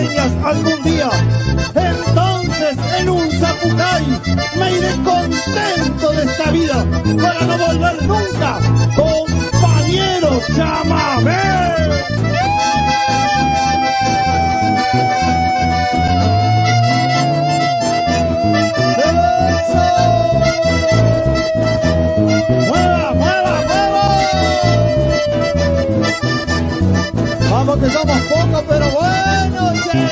niñas algún día. Entonces en un zapucay me iré contento de esta vida para no volver nunca, compañero chamamé. Vamos que somos pocos, pero bueno, che.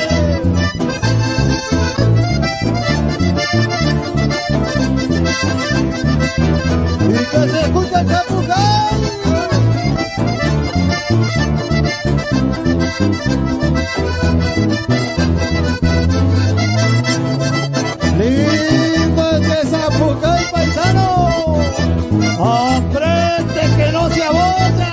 Y que se escucha el chapucay. Lindo este zapucay, paisano. Aprende que no se abolla.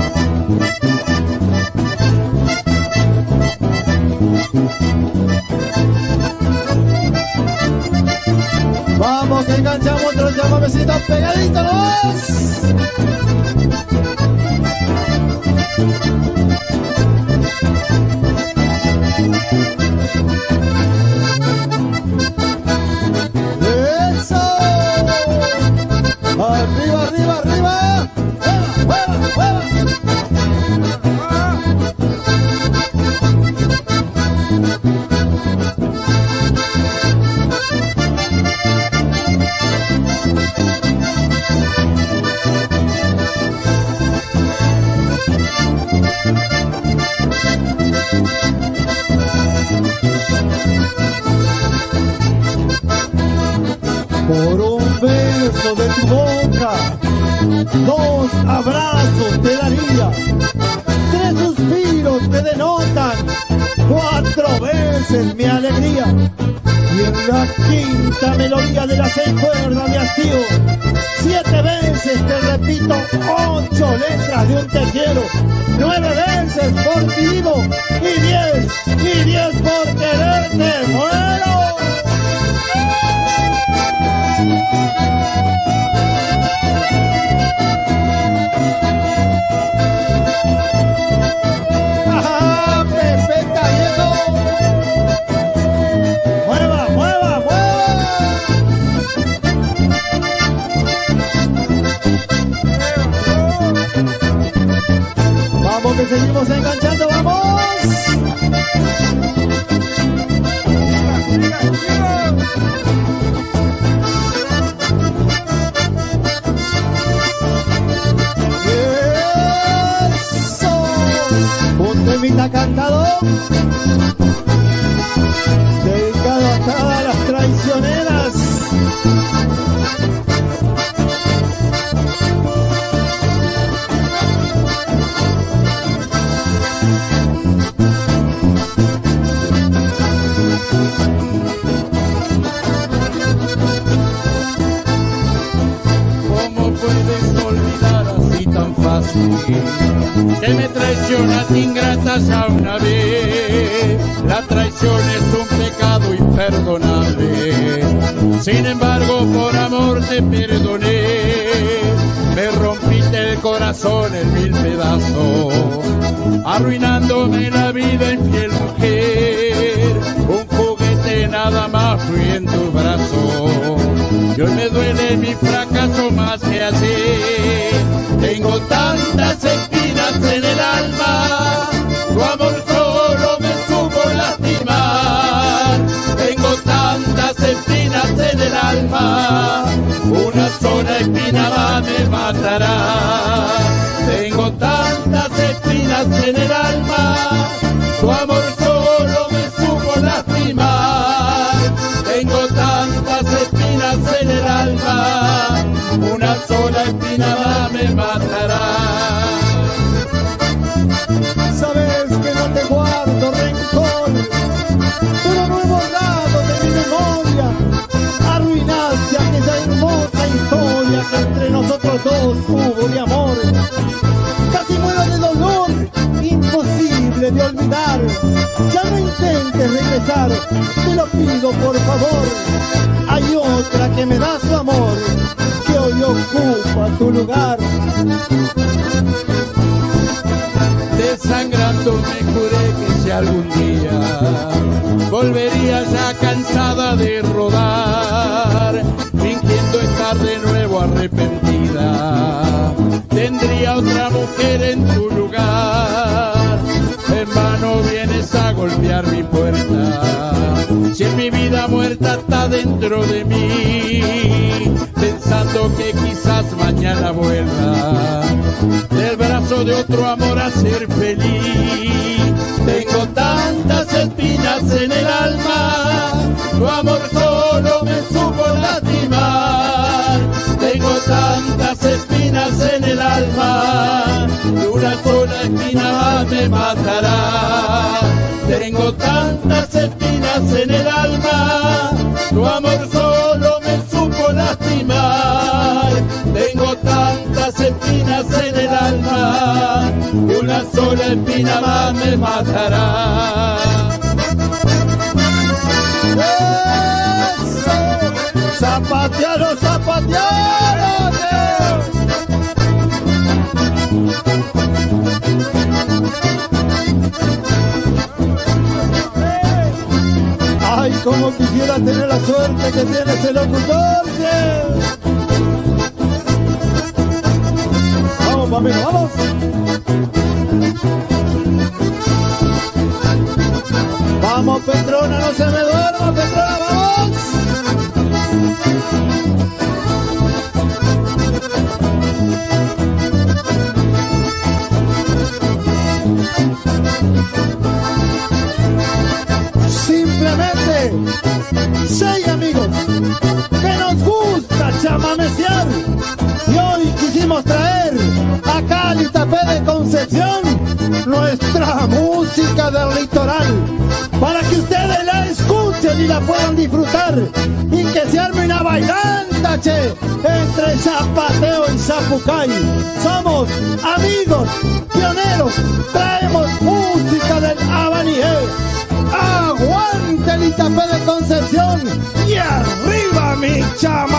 Vamos que enganchamos otro chamamecito pegadito nomás. Eso. Arriba, arriba, arriba. ¡Juega, juega, por un beso de tu boca, 2 abrazos te daría, 3 suspiros te denotan, 4 veces mi alegría. Y en la quinta melodía de las 6 cuerdas me hastío, 7 veces te repito 8 letras de un te quiero, 9 veces por ti vivo y 10 por quererte muero. ¡Ah, Pepe Gallego! ¡Mueva, mueva, mueva! Vamos que seguimos enganchando, vamos. Temita cantado dedicado a todas las traicioneras. ¿Cómo puedes olvidar así tan fácil que me traicionas ingratas a una vez? La traición es un pecado imperdonable. Sin embargo, por amor te perdoné. Me rompiste el corazón en 1000 pedazos, arruinándome la vida, infiel mujer. Un juguete nada más fui en tu brazo. Y hoy me duele mi fracaso más que ayer. Tengo tantas espinas en el alma, tu amor solo me supo lastimar. Tengo tantas espinas en el alma, una sola espina más me matará. Tengo tantas espinas en el alma, tu amor solo me supo lastimar. Tengo tantas espinas en el alma, una sola espina más me matará. Sabes que no te guardo rencor, pero no he borrado de mi memoria. Arruinaste aquella hermosa historia que entre nosotros dos hubo de amor. Casi muero de dolor, imposible de olvidar. Ya no intentes regresar, te lo pido por favor. Hay otra que me da su amor, que hoy ocupa tu lugar. Desangrando me juré que se si algún día volvería ya cansada de rodar, fingiendo estar de nuevo arrepentida, tendría otra mujer en tu lugar. En vano vienes a golpear mi puerta, si en mi vida muerta está dentro de mí, pensando que quizás mañana vuelva del brazo de otro amor a ser feliz. Tengo tantas espinas en el alma, tu amor solo me supo lastimar. Tengo tantas espinas en el alma, y una sola espina más me matará. Tengo tantas espinas en el alma, tu amor solo me supo lastimar. Tengo tantas espinas en el alma, y una sola espina más me matará. ¡Eso! ¡Zapatealo, zapatealo! ¡Ay, cómo quisiera tener la suerte que tiene ese locutor! ¡Vamos, mami, vamos! ¡Vamos, Petrona, no se me duerma, Petrona, vamos! Simplemente, 6 amigos que nos gusta chamamecear, y hoy quisimos traer acá al Itapé de Concepción nuestra música del litoral, para que ustedes la escuchen y la puedan disfrutar, y que se arme una bailanta, che, entre zapateo y zapucay. Somos amigos pioneros, traemos música del Abanié. ¡Aguante el Itapé de Concepción! ¡Y arriba mi chama!